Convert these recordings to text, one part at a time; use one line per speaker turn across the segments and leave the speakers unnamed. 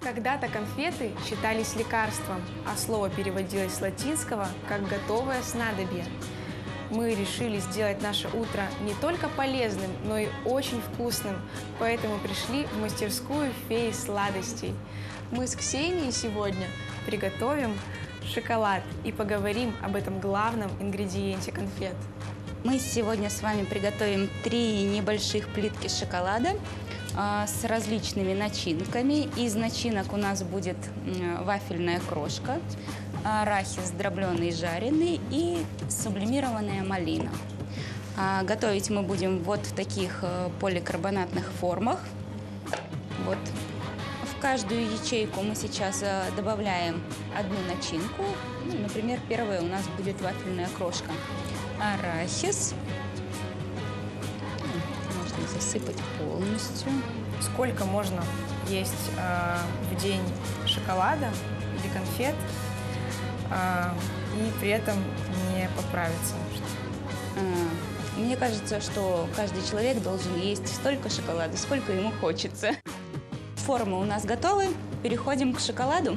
Когда-то конфеты считались лекарством, а слово переводилось с латинского как «готовое снадобье». Мы решили сделать наше утро не только полезным, но и очень вкусным, поэтому пришли в мастерскую феи сладостей. Мы с Ксенией сегодня приготовим шоколад и поговорим об этом главном ингредиенте конфет.
Мы сегодня с вами приготовим 3 небольших плитки шоколада с различными начинками. Из начинок у нас будет вафельная крошка, арахис дробленый и жареный и сублимированная малина. Готовить мы будем вот в таких поликарбонатных формах. Вот. В каждую ячейку мы сейчас добавляем одну начинку. Например, первая у нас будет вафельная крошка. Арахис. Можно засыпать полностью.
Сколько можно есть в день шоколада или конфет и при этом не поправиться?
Мне кажется, что каждый человек должен есть столько шоколада, сколько ему хочется. Формы у нас готовы. Переходим к шоколаду.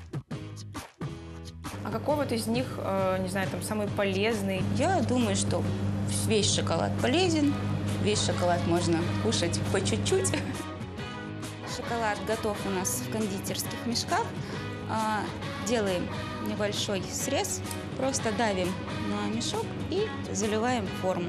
А какой вот из них, не знаю, там самый полезный?
Я думаю, что весь шоколад полезен. Весь шоколад можно кушать по чуть-чуть. Шоколад готов у нас в кондитерских мешках. Делаем небольшой срез. Просто давим на мешок и заливаем форму.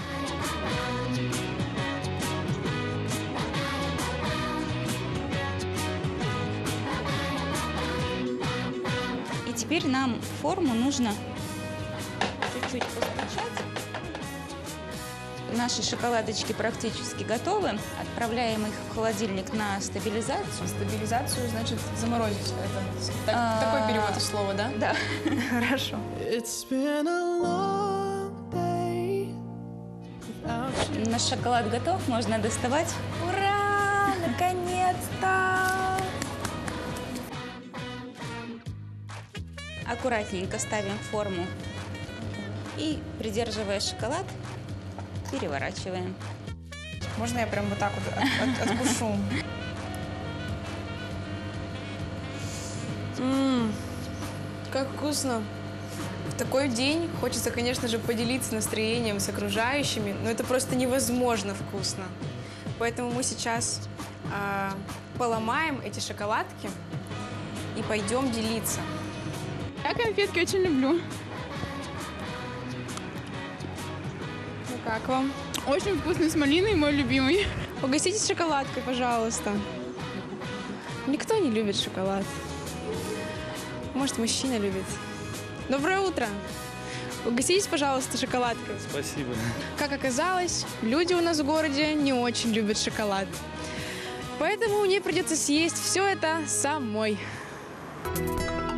И теперь нам форму нужно чуть-чуть постучать. Наши шоколадочки практически готовы. Отправляем их в холодильник на стабилизацию.
Стабилизацию значит заморозить. Это такой перевод слова, да?
Да.
Хорошо.
Наш шоколад готов, можно доставать.
Ура! Наконец-то!
Аккуратненько ставим форму и, придерживая шоколад, переворачиваем.
Можно я прям вот так вот откушу? Как вкусно! В такой день хочется, конечно же, поделиться настроением с окружающими, но это просто невозможно вкусно. Поэтому мы сейчас поломаем эти шоколадки и пойдем делиться.
Я конфетки очень люблю.
Ну как вам?
Очень вкусный с малиной, мой любимый.
Угоститесь шоколадкой, пожалуйста. Никто не любит шоколад. Может, мужчина любит. Доброе утро. Угоститесь, пожалуйста, шоколадкой.
Спасибо.
Как оказалось, люди у нас в городе не очень любят шоколад. Поэтому мне придется съесть все это самой.